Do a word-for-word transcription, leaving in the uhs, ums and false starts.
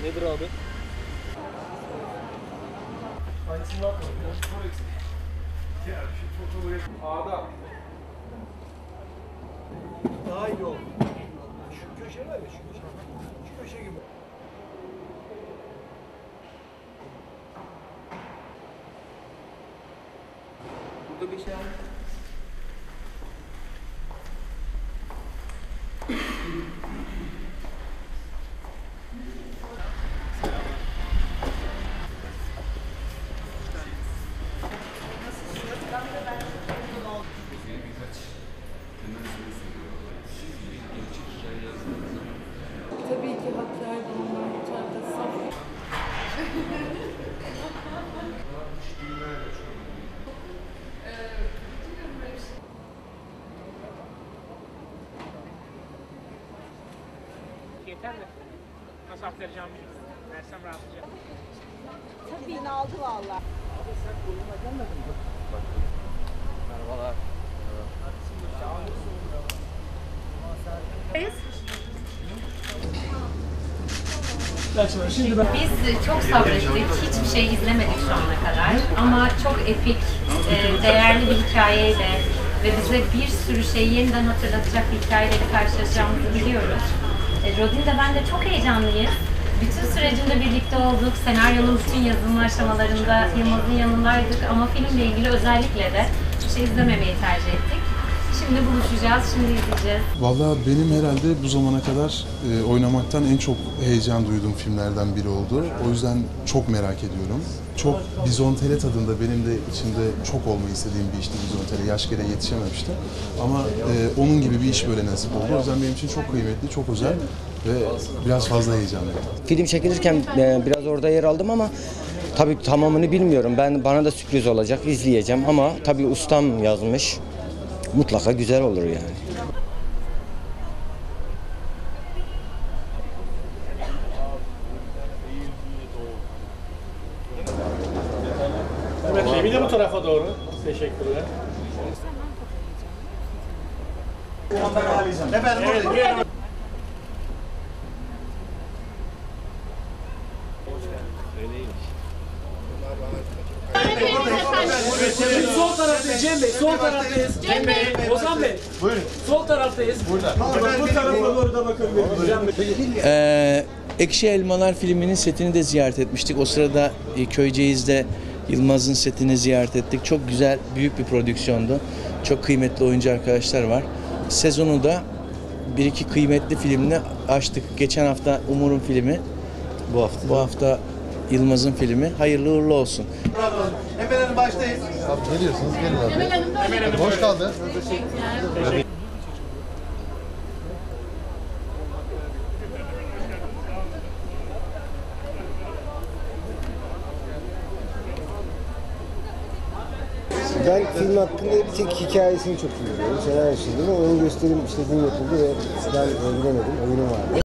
Nedir abi? Hangisini atmadın? A'da. Daha iyi oldu. Şu köşe var ya, şu köşe. Şu köşe gibi. Burada bir şey var. Tabii ki haklar bunlar bu tarafta saf. Yeter mi? Nasıl aktaracağım bilmiyorum. Versem rahatlayacak. Tabii yine aldı valla. Abi sen koluna gelmedin mi? Merhabalar. Biz çok sabrettik, hiçbir şey izlemedik şu ana kadar ama çok epik, e, değerli bir hikayeyle ve bize bir sürü şeyi yeniden hatırlatacak bir hikayeyle karşılaşacağımızı biliyoruz. E, Rodin de ben de çok heyecanlıyız. Bütün sürecinde birlikte olduk, senaryonun bütün yazılma aşamalarında Yılmaz'ın yanındaydık ama filmle ilgili özellikle de bir şey izlememeyi tercih ettik. Şimdi buluşacağız, şimdi izleyeceğiz. Vallahi benim herhalde bu zamana kadar e, oynamaktan en çok heyecan duyduğum filmlerden biri oldu. O yüzden çok merak ediyorum. Çok Bizontele tadında benim de içinde çok olmayı istediğim bir işti Bizontele. Yaş gereği yetişememiştim. Ama e, onun gibi bir iş böyle nasip oldu. O yüzden benim için çok kıymetli, çok özel ve biraz fazla heyecanlıyım. Film çekilirken e, biraz orada yer aldım ama tabii tamamını bilmiyorum. Ben bana da sürpriz olacak, izleyeceğim ama tabii ustam yazmış. Mutlaka güzel olur yani. Evet, Cemil de bu tarafa doğru. Teşekkürler. Efendim, evet, sol taraftayız Cem Bey, sol taraftayız. Cem Bey, Ozan Bey. Buyurun. Sol taraftayız. Burada. Bu tarafa doğru da bakabiliriz. Ee, Ekşi Elmalar filminin setini de ziyaret etmiştik. O sırada e, Köyceğiz'de Yılmaz'ın setini ziyaret ettik. Çok güzel, büyük bir prodüksiyondu. Çok kıymetli oyuncu arkadaşlar var. Sezonu da bir iki kıymetli filmle açtık. Geçen hafta Umur'un filmi. Bu hafta. Bu hafta Yılmaz'ın filmi. Hayırlı uğurlu olsun. Emel Hanım baştayız. Abi geliyorsunuz, gelin abi. Emel Hanım da Emel Hanım hoş kaldı. Ben film hakkında bir tek hikayesini çok iyi biliyorum. Senaryo işlediğini, onun gösterim işte dün yapıldı ve ben öğrenemedim, oyunu vardı.